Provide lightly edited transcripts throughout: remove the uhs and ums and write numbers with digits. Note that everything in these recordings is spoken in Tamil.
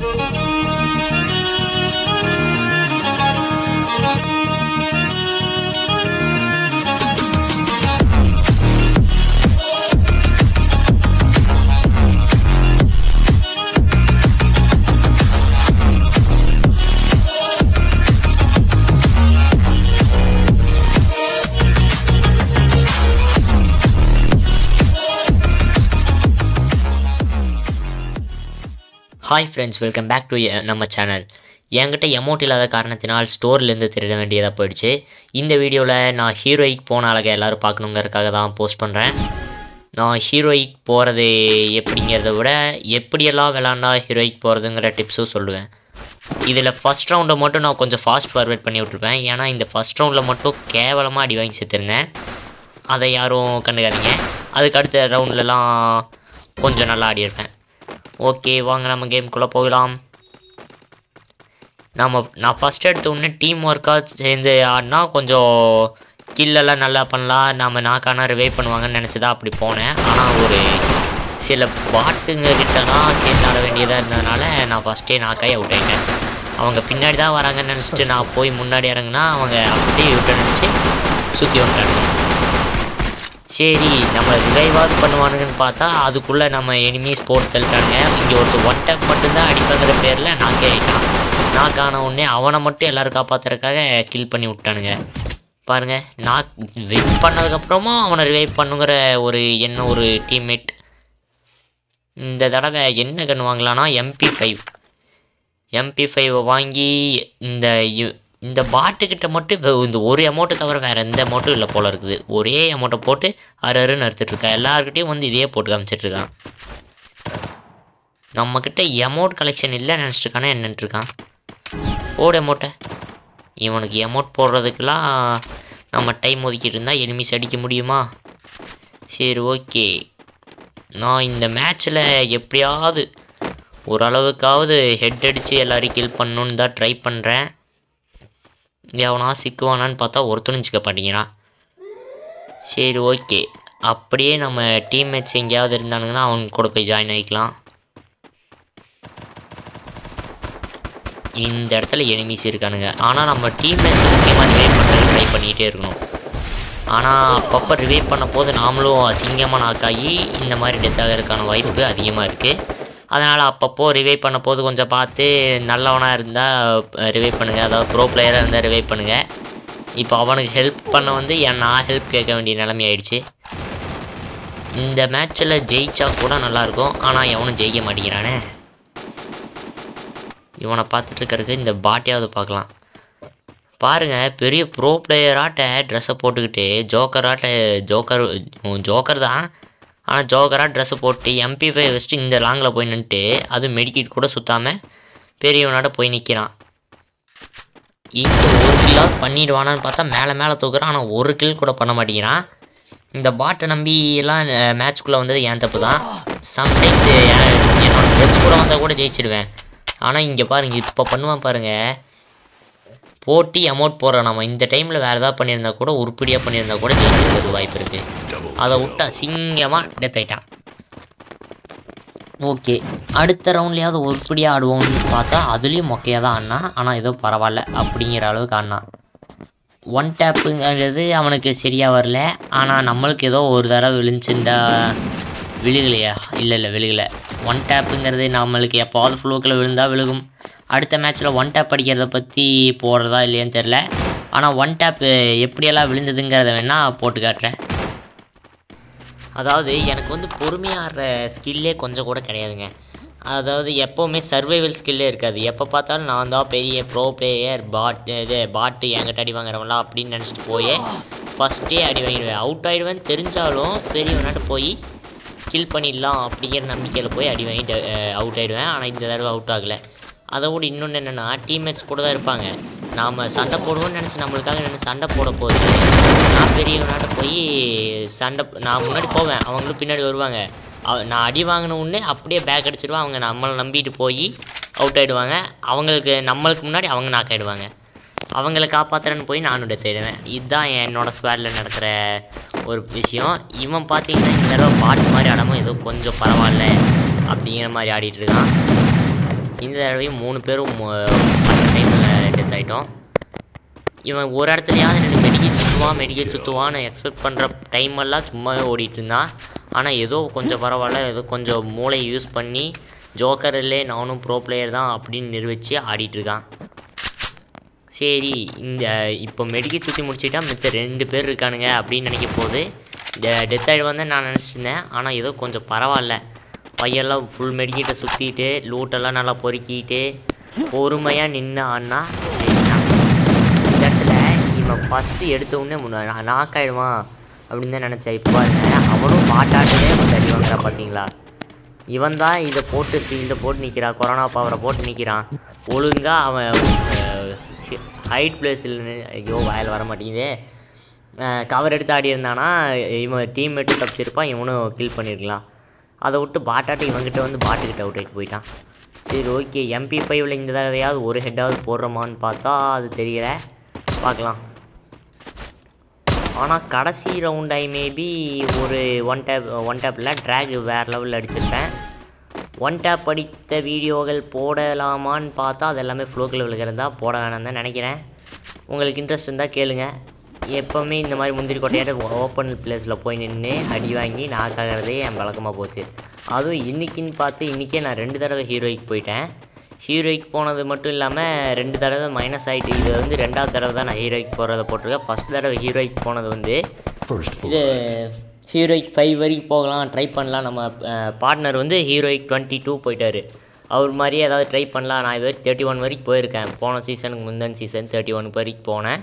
Hi friends, welcome back to நம்ம சேனல். என்கிட்ட எமௌண்ட் இல்லாத காரணத்தினால் ஸ்டோர்லேருந்து திருட வேண்டியதாக போயிடுச்சு. இந்த வீடியோவில் நான் ஹீரோயிக் போன அழகை எல்லோரும் பார்க்கணுங்கிறதுக்காக தான் போஸ்ட் பண்ணுறேன். நான் ஹீரோயிக் போகிறது எப்படிங்கிறத விட எப்படியெல்லாம் விளாண்டா ஹீரோயிக் போகிறதுங்கிற டிப்ஸும் சொல்லுவேன். இதில் ஃபஸ்ட் ரவுண்டை மட்டும் நான் கொஞ்சம் ஃபாஸ்ட் ஃபார்வேர்ட் பண்ணி விட்ருப்பேன். ஏன்னா இந்த ஃபஸ்ட் ரவுண்டில் மட்டும் கேவலமாக அடி வாங்கி சேர்த்துருந்தேன். அதை யாரும் கண்டுக்காதீங்க. அதுக்கு அடுத்த ரவுண்ட்லலாம் கொஞ்சம் நல்லா ஆடியிருப்பேன். ஓகே, வாங்க நம்ம கேமுக்குள்ளே போகலாம். நான் ஃபஸ்ட் எடுத்த உடனே டீம் ஒர்க்காக சேர்ந்து ஆடினா கொஞ்சம் கில்லெல்லாம் நல்லா பண்ணலாம். நம்ம நாக்கானா ரிவைவ் பண்ணுவாங்கன்னு நினச்சிதான் அப்படி போனேன். ஆனால் ஒரு சில பாட்டுங்க கிட்டலாம் சேர்ந்து ஆட வேண்டியதாக இருந்ததுனால நான் ஃபஸ்ட்டே நாக்காய் அவுட் ஆகிட்டேன். அவங்க பின்னாடி தான் வராங்கன்னு நினச்சிட்டு நான் போய் முன்னாடி இறங்குனா அவங்க அப்படியே விட்டு நினச்சி சுற்றி விட்டாங்க. சரி, நம்மளை ரிவைவாவது பண்ணுவானுங்கன்னு பார்த்தா அதுக்குள்ளே நம்ம எனிமீஸ் போட்டு தள்ளிட்டானுங்க. இங்கே ஒருத்தர் ஒன் டேப் மட்டும்தான் அடிப்பங்கிற பேரில் நாக்கே ஆகிட்டான். நாக்கான உடனே அவனை மட்டும் எல்லோரும் காப்பாற்றுறதுக்காக கில் பண்ணி விட்டானுங்க. பாருங்கள், நான் வின் பண்ணதுக்கப்புறமும் அவனை ரிவைவ் பண்ணுங்கிற ஒரு ஒரு டீம்மேட். இந்த தடவை என்ன கன்று வாங்கலான்னா MP5 வாங்கி இந்த பாட்டுக்கிட்ட மட்டும் இந்த ஒரு அமௌண்ட்டை தவிர வேறு எந்த அமௌண்ட்டும் இல்லை போல் இருக்குது. ஒரே அமௌண்ட்டை போட்டு அருன்னு எடுத்துகிட்ருக்கான். எல்லாருக்கிட்டையும் வந்து இதே போட்டு காமிச்சிட்ருக்கான். நம்மக்கிட்ட அமௌண்ட் கலெக்ஷன் இல்லை நினச்சிட்ருக்கானே என்னன்ட்டுருக்கான். போடு அமௌண்ட்டை. இவனுக்கு அமௌண்ட் போடுறதுக்கெலாம் நம்ம டைம் ஒதுக்கிட்டு இருந்தால் எனிமீஸ் அடிக்க முடியுமா? சரி, ஓகே. நான் இந்த மேட்ச்சில் எப்படியாவது ஓரளவுக்காவது ஹெட் அடித்து எல்லோரையும் கில் பண்ணணுன்னு தான் ட்ரை பண்ணுறேன். எவனா சிக்குவானான்னு பார்த்தா ஒருத்தனும் சிக்க மாட்டேங்கிறான். சரி, ஓகே. அப்படியே நம்ம டீம்மேட்ஸ் எங்கேயாவது இருந்தானுங்கன்னா அவங்க கூட போய் ஜாயின் ஆகிக்கலாம். இந்த இடத்துல எனிமீஸ் இருக்கானுங்க. ஆனால் நம்ம டீம்மேட்ஸ் முக்கியமாக ரிவைவ் பண்ணுறது ட்ரை பண்ணிகிட்டே இருக்கணும். ஆனால் அப்பப்போ ரிவைவ் பண்ண போது நாமளும் அசிங்கமாக நாக்காகி இந்த மாதிரி டெத் ஆகிறதுக்கான வாய்ப்பு அதிகமாக இருக்குது. அதனால் அப்பப்போ ரிவைவ் பண்ண போது கொஞ்சம் பார்த்து நல்லவனாக இருந்தால் ரிவைவ் பண்ணுங்கள். அதாவது ப்ரோ பிளேயராக இருந்தால் ரிவைவ் பண்ணுங்கள். இப்போ அவனுக்கு ஹெல்ப் பண்ண வந்து நான் ஹெல்ப் கேட்க வேண்டிய நிலைமை ஆயிடுச்சு. இந்த மேட்ச்சில் ஜெயிச்சா கூட நல்லாயிருக்கும். ஆனால் எவனும் ஜெயிக்க மாட்டேங்கிறானே. இவனை பார்த்துட்டு இருக்கிறதுக்கு இந்த பாட்டையாவது பார்க்கலாம். பாருங்கள், பெரிய ப்ரோ பிளேயராட்ட ட்ரெஸ்ஸை போட்டுக்கிட்டு ஜோக்கர் தான். ஆனால் ஜோக்கராக ட்ரெஸ்ஸை போட்டு MP5 வச்சுட்டு இந்த லாங்கில் போய் நின்றுட்டு அது மெடிக்கிட் கூட சுற்றாமல் பெரியவனாட்ட போய் நிற்கிறான். இங்கே ஒரு கில்லாவது பண்ணிடுவானான்னு பார்த்தா மேலே தூக்குறான். ஆனால் ஒரு கில் கூட பண்ண மாட்டேங்கிறான். இந்த பாட்டை நம்பி எல்லாம் மேட்ச்குள்ளே வந்தது என் தப்பு தான். சம்டைம்ஸ் என்னோடய ஃப்ரெண்ட்ஸ் கூட வந்தால் கூட ஜெயிச்சிடுவேன். ஆனால் இங்கே பாருங்கள், இப்போ பண்ணுவான் பாருங்கள். போட்டி அமௌண்ட் போடுறோம். நம்ம இந்த டைமில் வேறு ஏதாவது பண்ணியிருந்தா கூட உருப்படியாக பண்ணியிருந்தா கூட ஜெயிச்சிருக்கிறது வாய்ப்பு இருக்குது. அதை விட்டா சிங்கமாக டெத் ஆகிட்டான். ஓகே, அடுத்த ரவுண்ட்லேயாவது உருப்படியாக ஆடுவோம்னு பார்த்தா அதுலேயும் மொக்கையாக தான் ஆடினா. ஆனால் ஏதோ பரவாயில்ல அப்படிங்கிற அளவுக்கு ஆடினான். ஒன் டேப்புங்கிறது அவனுக்கு சரியாக வரல. ஆனால் நம்மளுக்கு ஏதோ ஒரு தடவை விழுந்துச்சுருந்தா விழுகலையா? இல்லை விழுகலை. ஒன் டேப்புங்கிறது நம்மளுக்கு எப்போவாவது ஃப்ளோக்கில் விழுந்தால் விழுகும். அடுத்த மேட்ச்சில் ஒன் டேப் அடிக்கிறத பற்றி போடுறதா இல்லையான்னு தெரில. ஆனால் ஒன் டேப் எப்படியெல்லாம் விழுந்ததுங்கிறத வேணால் போட்டு காட்டுறேன். அதாவது எனக்கு வந்து பொறுமையாக ஆடுற ஸ்கில்லே கொஞ்சம் கூட கிடையாதுங்க. அதாவது எப்போவுமே சர்வைவல் ஸ்கில்லே இருக்காது. எப்போ பார்த்தாலும் நான் தான் பெரிய ப்ரோ பிளேயர், பாட்டு என்கிட்ட அடி வாங்குறவங்களா அப்படின்னு நினச்சிட்டு போய் ஃபஸ்ட்டே அடி வாங்கிடுவேன். அவுட் ஆகிடுவேன்னு தெரிஞ்சாலும் பெரியவனாட்ட போய் கில் பண்ணிடலாம் அப்படிங்கிற நம்பிக்கையில் போய் அடி வாங்கிட்டு அவுட் ஆகிடுவேன். ஆனால் இந்த தடவை அவுட் ஆகலை. அதை விட இன்னொன்று என்னென்னா, டீம்மேட்ஸ் கூட தான் இருப்பாங்க. நாம் சண்டை போடுவோம்னு நினச்சி நம்மளுக்காக நின்று சண்டை போட போது நான் பெரியவனாட்ட போய் நான் முன்னாடி போவேன், அவங்களும் பின்னாடி வருவாங்க. நான் அடி வாங்கின உடனே அப்படியே பேக் அடிச்சிடுவேன். அவங்க நம்மளை நம்பிட்டு போய் அவுட் ஆகிடுவாங்க. நம்மளுக்கு முன்னாடி அவங்க நாக் ஆகிடுவாங்க. அவங்கள காப்பாற்றுறேன்னு போய் நானும் டெத் ஆகிடுவேன். இதுதான் என்னோடய ஸ்குவாடில் நடக்கிற ஒரு விஷயம். இவன் பார்த்தீங்கன்னா இந்த தடவை பாட்டு மாதிரி ஆடாமல் ஏதோ கொஞ்சம் பரவாயில்ல அப்படிங்கிற மாதிரி ஆடிட்டுருக்கான். இந்த தடவையும் 3 பேரும் டைமில் டெத் ஆகிட்டோம். இவன் ஒரு இடத்துலையாவது நின்று மெடிக்கல் சுற்றுவான்னு எக்ஸ்பெக்ட் பண்ணுற டைமெல்லாம் சும்மாவே ஓடிட்டு இருந்தான். ஆனால் ஏதோ கொஞ்சம் பரவாயில்ல, ஏதோ கொஞ்சம் மூளை யூஸ் பண்ணி ஜோக்கர் இல்லை நானும் ப்ரோ பிளேயர் தான் அப்படின்னு நிரூபித்து ஆடிட்டுருக்கான். சரி, இப்போ மெடிக்கல் சுற்றி முடிச்சிட்டா மித்த 2 பேர் இருக்கானுங்க அப்படின்னு நினைக்க போது டெத் ஆகிடுவான் தான் நான் நினச்சிருந்தேன். ஆனால் ஏதோ கொஞ்சம் பரவாயில்ல, பையெல்லாம் ஃபுல் மெடிக்கிட்ட சுற்றிட்டு லூட்டெல்லாம் நல்லா பொறுக்கிட்டு பொறுமையாக நின்று ஆடினா இந்த இடத்துல இவன் ஃபஸ்ட்டு எடுத்தவுடனே நாக் ஆகிடுவான் அப்படின்னு தான் நினச்சேன். இப்போ அவனும் பாட்டாட்டே வந்து அடி வாங்குறா பார்த்தீங்களா. இவன் தான் இதை போட்டு சீல்டை போட்டு நிற்கிறான், கொரோனா பவரை போட்டு நிற்கிறான். ஒழுங்காக அவன் ஹைட் பிளேஸில் ஐயோ வாயில் வர மாட்டேங்குது கவர் எடுத்து ஆடி இருந்தானா இவன் டீம்மேட்டும் தப்பிச்சிருப்பான், இவனும் கில் பண்ணியிருக்கலாம். அதை விட்டு பாட்டாட்டு இவன்கிட்ட வந்து பாட்டுக்கிட்ட அவுட் ஆகிட்டு போயிட்டான். சரி ஓகே, MP5ல் இந்த தடவையாவது ஒரு ஹெட்டாவது போடுறோமான்னு பார்த்தா அது தெரியல, பார்க்கலாம். ஆனால் கடைசி ரவுண்ட் மேபி ஒரு ஒன் டேப்பில் ட்ராக் வேறு லெவலில் அடிச்சிருப்பேன். ஒன் டேப் அடித்த வீடியோகள் போடலாமான்னு பார்த்தா அது எல்லாமே ஃப்ளோக்கில் விழுகிறது தான், போட வேணாம் தான் நினைக்கிறேன். உங்களுக்கு இன்ட்ரெஸ்ட் இருந்தால் கேளுங்க. எப்போவுமே இந்த மாதிரி முந்திரி கொட்டையாட்ட ஓப்பன் பிளேஸில் போய் நின்று அடி வாங்கி நாக்காகிறதே என் பழக்கமாக போச்சு. அதுவும் இன்றைக்கின்னு பார்த்து இன்றைக்கே நான் 2 தடவை ஹீரோய்க்கு போயிட்டேன். ஹீரோய்க்கு போனது மட்டும் இல்லாமல் 2 தடவை மைனஸ் ஆகிட்டு. இது வந்து 2வது தடவை தான் நான் ஹீரோய்க்கு போகிறத போட்டிருக்கேன். ஃபஸ்ட் தடவை ஹீரோய்க்கு போனது வந்து இது ஹீரோய்க்கு 5 வரைக்கும் போகலாம், ட்ரை பண்ணலாம். நம்ம பார்ட்னர் வந்து ஹீரோய்க்கு 22 போயிட்டார். அவர் மாதிரியே ஏதாவது ட்ரை பண்ணலாம். நான் இது வரைக்கும் 31 வரைக்கும் போயிருக்கேன். போன சீசனுக்கு முந்தின சீசன் 31 வரைக்கும் போனேன்.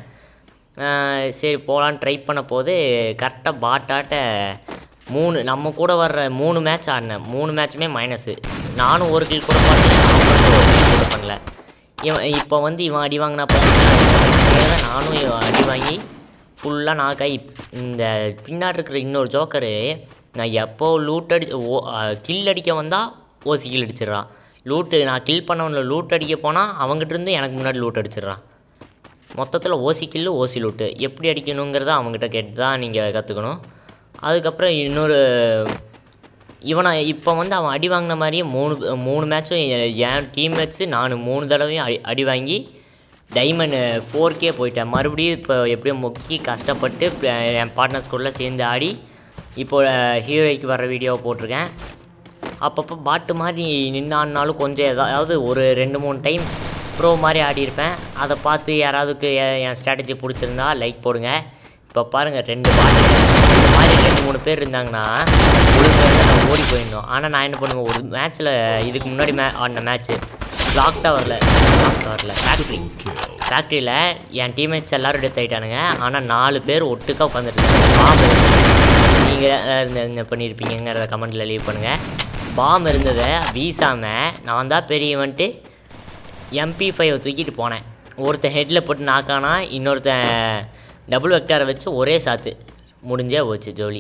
சரி போகலான்னு ட்ரை பண்ண போது கரெக்டாக பாட்டாட்ட 3 நம்ம கூட வர்ற 3 மேட்ச் ஆடினேன். 3 மேட்சுமே மைனஸு. நானும் ஒரு கில் கூட பண்ணல, ஒரு கில் கூட பண்ணல. இப்போ வந்து இவன் அடி வாங்கினா நானும் அடி வாங்கி ஃபுல்லாக நாக்காய். இந்த பின்னாடி இருக்கிற இன்னொரு ஜோக்கரு நான் எப்போ லூட் கில் அடிக்க வந்தால் ஓசி கில் அடிச்சிட்றான். நான் கில் பண்ணவனில் லூட் அடிக்க போனால் அவங்ககிட்ட எனக்கு முன்னாடி லூட் அடிச்சிட்றான். மொத்தத்தில் ஓசி கில்லு ஓசி லூட்டு எப்படி அடிக்கணுங்கிறத அவங்ககிட்ட கேட்டு தான் நீங்கள் கற்றுக்கணும். அதுக்கப்புறம் இன்னொரு இவனை இப்போ வந்து அவன் அடி வாங்கின மாதிரியே 3 மேட்சும் என் டீம்மேட்ஸு நான் 3 தடவையும் அடி வாங்கி டைமண்ட் 4K போயிட்டேன். மறுபடியும் இப்போ எப்படியோ முக்கி கஷ்டப்பட்டு என் பார்ட்னர்ஸ் கூட சேர்ந்து ஆடி இப்போது ஹீரோய்க்கு வர வீடியோவை போட்டிருக்கேன். அப்பப்போ பாட்டு மாதிரி நின்று ஆடினாலும் கொஞ்சம் ஏதாவது ஒரு 2-3 டைம் ப்ரோ மாதிரி ஆடியிருப்பேன். அதை பார்த்து யாராவதுக்கு என் ஸ்ட்ராட்டஜி பிடிச்சிருந்தா லைக் போடுங்க. இப்போ பாருங்கள் 2 பாட்டு இந்த மாதிரி 2-3 பேர் இருந்தாங்கன்னா ஒரு பேர் தான் நான் ஓடி போயிருந்தோம். ஆனால் நான் என்ன பண்ணுவேன், ஒரு மேட்ச்சில் இதுக்கு முன்னாடி ஆடின மேட்ச்சு கிளாக் டவரில் ஃபேக்ட்ரியில் என் டீம்மேட்ஸ் எல்லோரும் டெத் ஆகிட்டானுங்க. ஆனால் 4 பேர் ஒட்டுக்காக உட்காந்துருக்காங்க. பாம்பு நீங்கள் பண்ணியிருப்பீங்கிறத கமெண்ட்டில் லீவ் பண்ணுங்கள். பாம்பு இருந்ததை வீசாமல் நான் தான் பெரியவன்ட்டு MP5 தூக்கிட்டு போனேன். ஒருத்தன் ஹெட்டில் போட்டு நாக்கானா, இன்னொருத்தன் டபுள் வெக்டாரை வச்சு ஒரே சாத்து முடிஞ்சே போச்சு ஜோலி.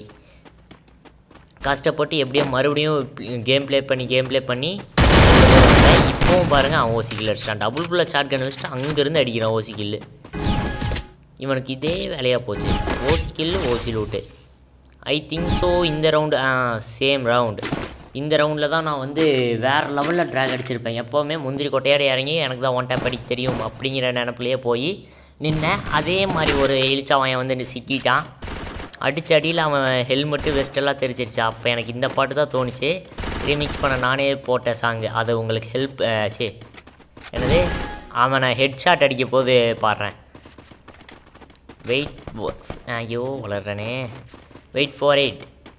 கஷ்டப்பட்டு எப்படியோ மறுபடியும் கேம் ப்ளே பண்ணி இப்போவும் பாருங்கள் அவன் ஓசி கில் அடிச்சிட்டான். டபுள் புல்லட் ஷாட் கன் வச்சுட்டு அங்கேருந்து அடிக்கிறான் ஓசி கில்லு. இவனுக்கு இதே வேலையாக போச்சு, OC kill OC loot. I think so இந்த ரவுண்டு சேம் ரவுண்டு. இந்த ரவுண்டில் தான் நான் வந்து வேறு லெவலில் ட்ராக் அடிச்சிருப்பேன். எப்போவுமே முந்திரி கொட்டையாடி இறங்கி எனக்கு தான் ஒன் டேப் அடிக்க தெரியும் அப்படிங்கிற நினப்புலையே போய் நின்னேன். அதே மாதிரி ஒரு இழிச்சாவன் வந்து சிக்கிட்டான். அடித்த அடியில் அவன் ஹெல்மெட்டு வெஸ்டெல்லாம் தெரிச்சிருச்சு. அப்போ எனக்கு இந்த பாட்டு தான் தோணுச்சு. ரீமிக்ஸ் பண்ண நானே போட்ட சாங்கு. அது உங்களுக்கு என்னது அவனை ஹெட் ஷாட் அடிக்க போது பாடுறேன். ஐயோ வளர்றனே, வெயிட் ஃபார் இட்.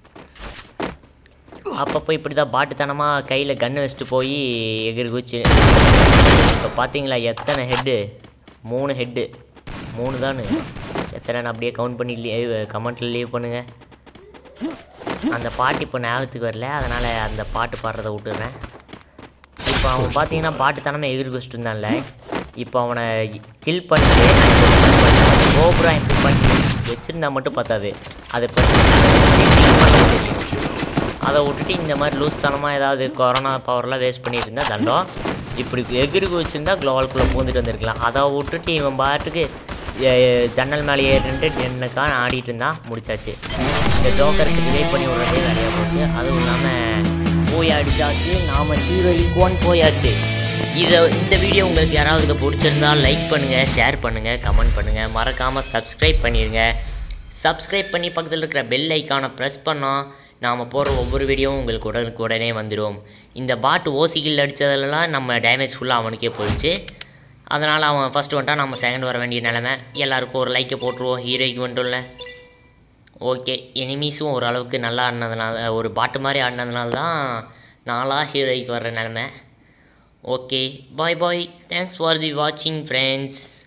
அப்பப்போ இப்படி தான் பாட்டுத்தனமாக கையில் கன்று வச்சுட்டு போய் எகிரி குச்சி. இப்போ பார்த்தீங்களா எத்தனை ஹெட்டு? 3 ஹெட்டு, 3 தானு. எத்தனை அப்படியே கவுண்ட் பண்ணி கமெண்ட்டில் லீவ் பண்ணுங்கள். அந்த பாட்டு இப்போ ஞாபகத்துக்கு வரல, அதனால் அந்த பாட்டு பாடுறதை விட்டுறேன். இப்போ அவன் பார்த்தீங்கன்னா பாட்டுத்தனமாக எகிரி குச்சிட்டு இருந்தான்ல, இப்போ அவனை கில் பண்ணிட்டு கோப்ரா எம்பி பண்ணி வச்சுருந்தா மட்டும் பார்த்தாது. அதை பற்றி தெரியும். அதை விட்டுட்டு இந்த மாதிரி லூஸ்தனமாக ஏதாவது கொரோனா பவர்லாம் வேஸ்ட் பண்ணிட்டு இருந்தால் தண்டம். இப்படி எகிரி வச்சுருந்தா க்ளோவால்குள்ளே பூந்துட்டு வந்திருக்கலாம். அதை விட்டுட்டு இவன் பாட்டுக்கு ஜன்னல் மேலே ஏறிட்டு என்னக்கான ஆடிட்டு இருந்தால் முடிச்சாச்சு. இந்த ஜோக்கருக்கு டிலே பண்ணி விட்றதே வேலையாக போச்சு. அதுவும் இல்லாமல் போய் அடித்தாச்சு. நாம் ஹீரோய்க்கு 1 போயாச்சு. இந்த வீடியோ உங்களுக்கு யாராவதுக்கு பிடிச்சிருந்தால் லைக் பண்ணுங்கள், ஷேர் பண்ணுங்கள், கமெண்ட் பண்ணுங்கள், மறக்காமல் சப்ஸ்கிரைப் பண்ணிடுங்க. சப்ஸ்கிரைப் பண்ணி பக்கத்தில் இருக்கிற பெல் ஐக்கானை ப்ரெஸ் பண்ணால் நாம் போடுற ஒவ்வொரு வீடியோவும் உங்களுக்கு உடனே வந்துடும். இந்த பாட்டு ஓசிகில் அடித்ததுலாம் நம்ம டேமேஜ் ஃபுல்லாக அவனுக்கே போயிடுச்சு. அதனால் அவன் ஃபஸ்ட்டு வந்துட்டான், நம்ம செகண்ட் வர வேண்டிய நிலமை. எல்லாருக்கும் ஒரு லைக்கை போட்டுருவோம், ஹீரோய்க்கு வந்துட்டும்ல. ஓகே, எனிமீஸும் ஓரளவுக்கு நல்லா ஆடினதுனால, ஒரு பாட்டு மாதிரி ஆடினதுனால தான் நாளாக ஹீரோய்க்கு வர்ற நிலமை. Okay, bye bye, thanks for the வாட்சிங் ஃப்ரெண்ட்ஸ்.